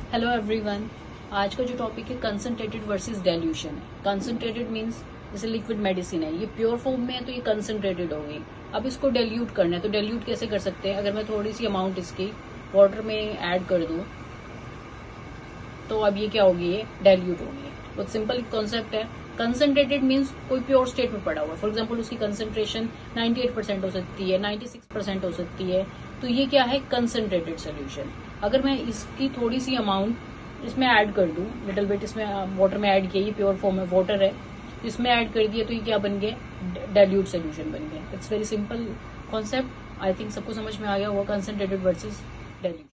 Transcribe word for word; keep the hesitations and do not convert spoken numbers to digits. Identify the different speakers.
Speaker 1: Hello everyone. आज का जो टॉपिक है कंसंट्रेटेड वर्सेस डाइल्यूशन है। कंसंट्रेटेड मींस जैसे लिक्विड मेडिसिन है, ये प्योर फॉर्म में है तो ये कंसंट्रेटेड हो गई। अब इसको डाइल्यूट करना है तो डाइल्यूट कैसे कर सकते हैं? अगर मैं थोड़ी सी अमाउंट इसकी वाटर में ऐड कर दूं तो अब ये क्या होगी, ये डाइल्यूट होगी। बहुत सिंपल कॉन्सेप्ट है। कंसंट्रेटेड मींस कोई प्योर स्टेट में पड़ा हुआ है। फॉर एग्जांपल उसकी कंसंट्रेशन अट्ठानवे परसेंट हो सकती है, छियानवे परसेंट हो सकती है, तो ये क्या है, कंसंट्रेटेड सोल्यूशन। अगर मैं इसकी थोड़ी सी अमाउंट इसमें ऐड कर दूं, लिटिल बिट इसमें वाटर में ऐड किया, ये प्योर फॉर्म में वाटर है, इसमें ऐड कर दिया तो ये क्या बन गया, डाइल्यूट सोल्यूशन बन गया। It's very simple concept. I think सबको समझ में आ गया होगा कंसंट्रेटेड वर्सेस डाइल्यूट।